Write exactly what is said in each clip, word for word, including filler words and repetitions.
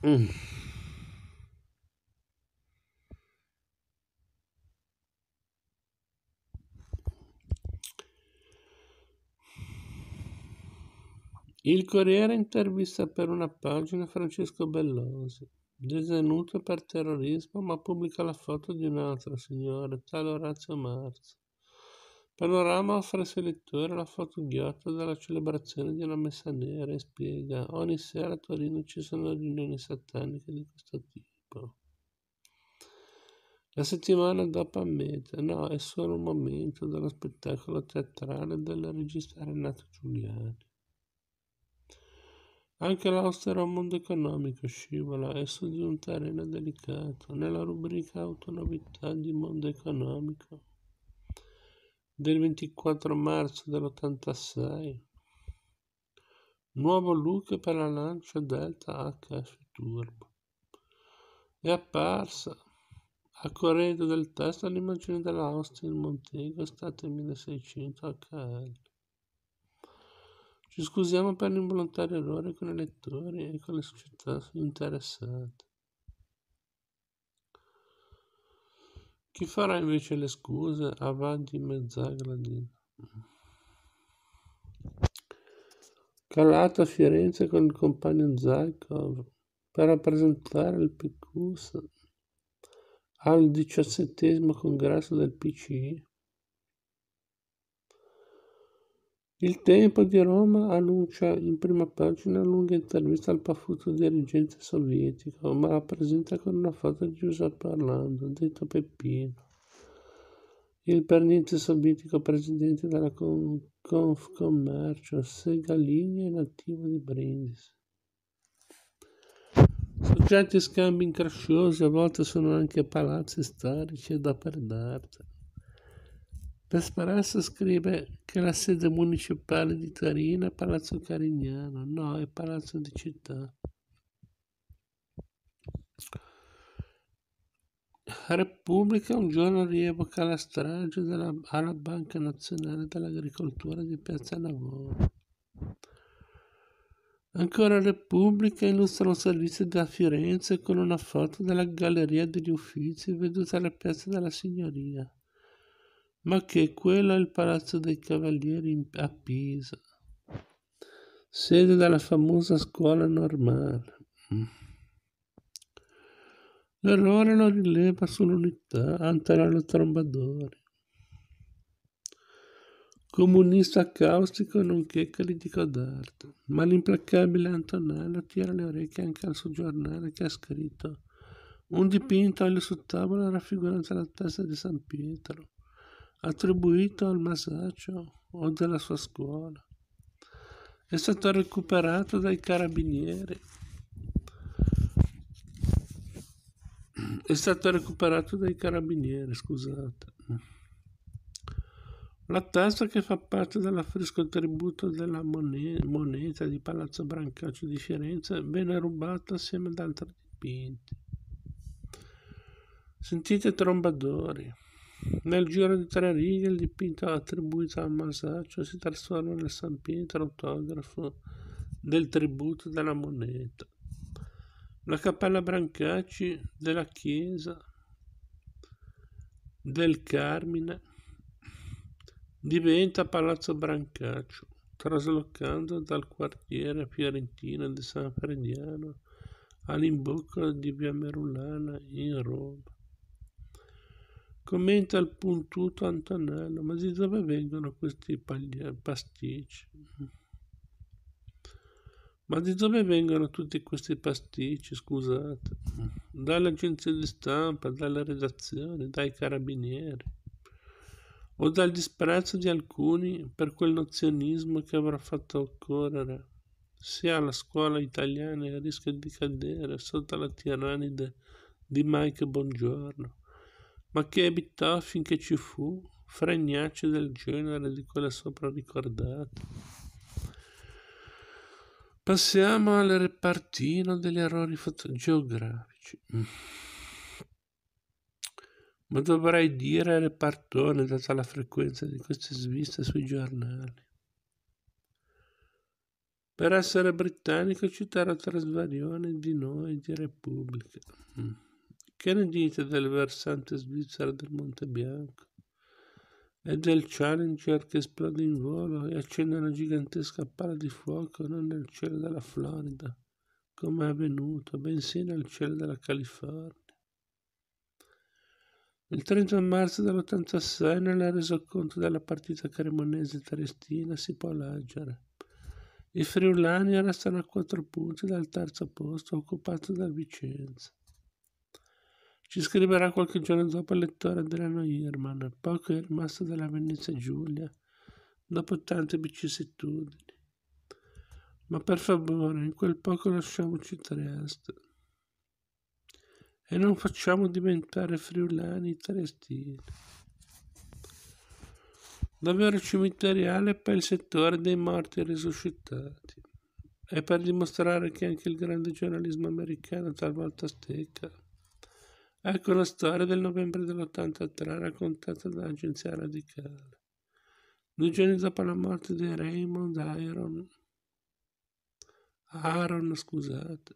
Mm. Il Corriere intervista per una pagina Francesco Bellosi, detenuto per terrorismo, ma pubblica la foto di un altro signore, tale Orazio Marzo. Panorama offre ai suoi lettori la foto ghiotta della celebrazione di una messa nera e spiega: ogni sera a Torino ci sono riunioni sataniche di questo tipo. La settimana dopo ammette: no, è solo un momento dello spettacolo teatrale del regista Renato Giuliani. Anche l'austero mondo economico scivola e su di un terreno delicato. Nella rubrica Autonovità di Mondo Economico del ventiquattro marzo dell'ottantasei, nuovo look per la Lancia Delta H F Turbo. È apparsa a corredo del testo l'immagine della Austin Montego estate milleseicento H L. Ci scusiamo per l'involontario errore con i lettori e con le società interessate. Chi farà invece le scuse? Avanti Mezzagradino. Calato a Firenze con il compagno Zaikov per rappresentare il P Q S al diciassettesimo congresso del P C I. Il Tempo di Roma annuncia in prima pagina una lunga intervista al pafuto dirigente sovietico, ma la presenta con una foto di Giuseppe Orlando, detto Peppino, il per niente sovietico presidente della Confcommercio. Segalini è nativo di Brindisi. Soggetti e scambi incresciosi, a volte sono anche palazzi storici ed opere d'arte. L'Espresso scrive che la sede municipale di Torino è Palazzo Carignano, no, è Palazzo di Città. Repubblica un giorno rievoca la strage della, alla Banca Nazionale dell'Agricoltura di Piazza Navona. Ancora Repubblica illustra un servizio da Firenze con una foto della Galleria degli Uffizi veduta alla Piazza della Signoria. Ma che quello è il Palazzo dei Cavalieri a Pisa, sede della famosa scuola normale. L'errore lo rileva sull'unità Antonello Trombadori, comunista caustico nonché critico d'arte, ma l'implacabile Antonello tira le orecchie anche al suo giornale che ha scritto: un dipinto olio su tavola raffigurante la testa di San Pietro, attribuito al Masaccio o della sua scuola. È stato recuperato dai carabinieri. È stato recuperato dai carabinieri, scusate. La testa, che fa parte dell'affresco tributo della moneta di Palazzo Brancaccio di Firenze, venne rubata assieme ad altri dipinti. Sentite Trombadori. Nel giro di tre righe il dipinto attribuito a Masaccio si trasforma nel San Pietro autografo del tributo della moneta. La cappella Brancacci della chiesa del Carmine diventa Palazzo Brancaccio, traslocando dal quartiere fiorentino di San Frediano all'imbocco di via Merulana in Roma. Commenta il puntuto Antonello: ma di dove vengono questi pasticci? Ma di dove vengono tutti questi pasticci, scusate? Dalle agenzie di stampa, dalle redazioni, dai carabinieri? O dal disprezzo di alcuni per quel nozionismo che avrà fatto occorrere sia la scuola italiana il rischio di cadere sotto la tirannide di Mike Bongiorno? Ma che evitò finché ci fu fregnacci del genere di quelle sopra ricordate. Passiamo al repartino degli errori geografici. Ma dovrei dire repartone, data la frequenza di queste sviste sui giornali. Per essere britannico citare tre svarioni di noi di Repubblica. Mm. Che ne dite del versante svizzero del Monte Bianco? E del Challenger che esplode in volo e accende una gigantesca palla di fuoco non nel cielo della Florida, come è avvenuto, bensì nel cielo della California. Il trenta marzo dell'ottantasei, nel resoconto della partita cremonese-triestina, si può leggere: i friulani restano a quattro punti dal terzo posto occupato da Vicenza. Ci scriverà qualche giorno dopo il lettore Adriano Irman: poco è rimasto della Venezia Giulia dopo tante vicissitudini. Ma per favore, in quel poco lasciamoci Trieste e non facciamo diventare friulani triestini. Davvero cimiteriale per il settore dei morti risuscitati e per dimostrare che anche il grande giornalismo americano talvolta stecca. Ecco una storia del novembre dell'ottantatré raccontata dall'agenzia Radicale. Due giorni dopo la morte di Raymond Aaron, Aaron, scusate,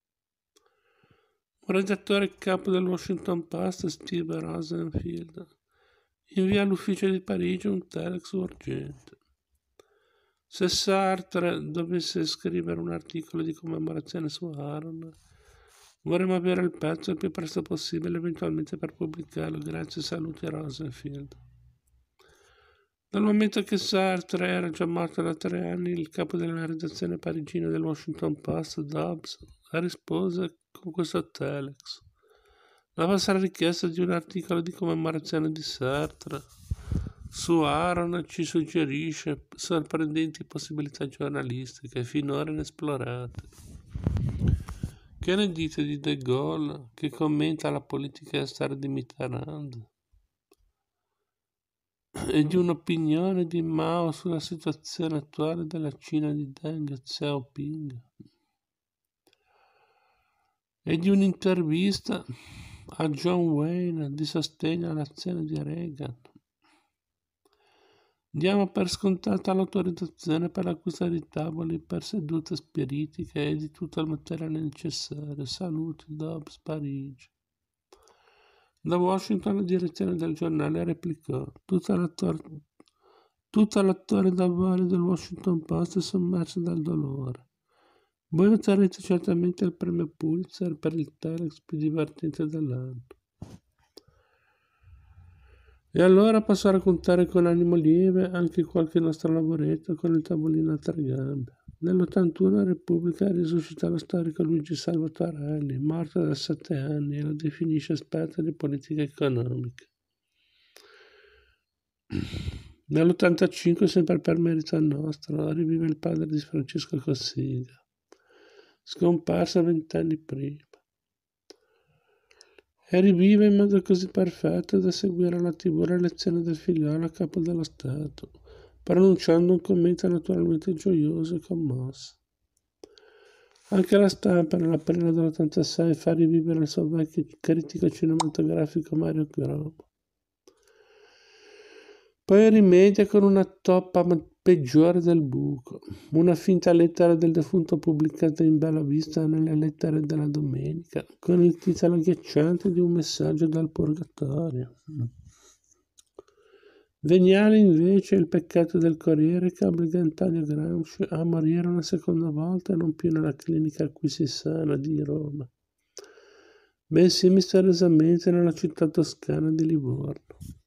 un redattore capo del Washington Post, Steve Rosenfield, invia all'ufficio di Parigi un telex urgente. Se Sartre dovesse scrivere un articolo di commemorazione su Aaron, vorremmo avere il pezzo il più presto possibile, eventualmente per pubblicarlo. Grazie, saluti Rosenfield. Dal momento che Sartre era già morto da tre anni, il capo della redazione parigina del Washington Post, Dobbs, rispose con questo telex: la vostra richiesta di un articolo di commemorazione di Sartre su Aaron ci suggerisce sorprendenti possibilità giornalistiche finora inesplorate. Che ne dite di De Gaulle, che commenta la politica estera di Mitterrand, e di un'opinione di Mao sulla situazione attuale della Cina di Deng Xiaoping, e di un'intervista a John Wayne di sostegno all'azione di Reagan? Diamo per scontata l'autorizzazione per l'acquisto di tavoli per sedute spiritiche e di tutto il materiale necessario. Saluti, Dobbs, Parigi. Da Washington la direzione del giornale replicò: tutta l'attore, tutta l'attore d'avoro del Washington Post è sommerso dal dolore. Voi otterrete certamente il premio Pulitzer per il telex più divertente dell'anno. E allora posso raccontare con animo lieve anche qualche nostro lavoretto con il tavolino a tre gambe. Nell'ottantuno la Repubblica risuscita lo storico Luigi Salvatorelli, morto da sette anni, e lo definisce esperto di politica economica. Nell'ottantacinque, sempre per merito nostro, rivive il padre di Francesco Cossiga, scomparso vent'anni prima. E rivive in modo così perfetto da seguire alla tivù l'elezione del figliolo a capo dello Stato, pronunciando un commento naturalmente gioioso e commosso. Anche la stampa nell'aprile dell'ottantasei fa rivivere il suo vecchio critico cinematografico Mario Gromo. Poi rimedia con una toppa peggiore del buco, una finta lettera del defunto pubblicata in bella vista nelle lettere della domenica, con il titolo agghiacciante di un messaggio dal purgatorio. Veniale invece il peccato del Corriere che obbliga Antonio Gramsci a morire una seconda volta non più nella clinica Acquisisana di Roma, bensì misteriosamente nella città toscana di Livorno.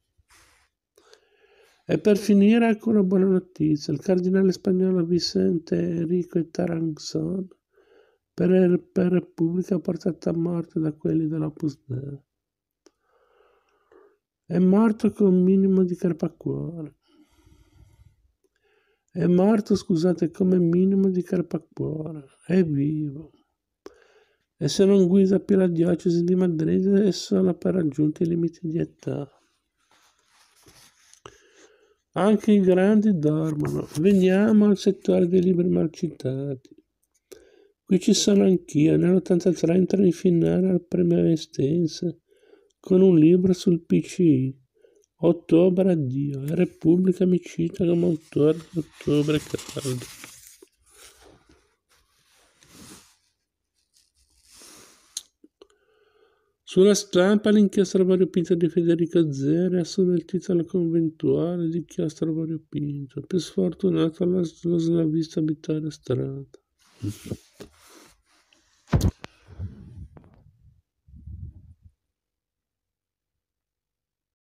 E per finire ecco una buona notizia: il cardinale spagnolo Vicente Enrico Taranzon per, per Repubblica portato a morte da quelli dell'Opus Dei. È morto con un minimo di crepacuore. È morto, scusate, come minimo di crepacuore. È vivo. E se non guida più la diocesi di Madrid è solo per raggiunti i limiti di età. Anche i grandi dormono. Veniamo al settore dei libri mal citati. Qui ci sono anch'io. Nell'ottantatré entro in finale al premio Estense con un libro sul P C I. Ottobre addio. E Repubblica mi cita come autore di Ottobre caldo. Sulla stampa l'inchiesta variopinta di Federica Zeri assume il titolo conventuale di inchiesta variopinta. Più sfortunato lo slavista Vittorio Strada.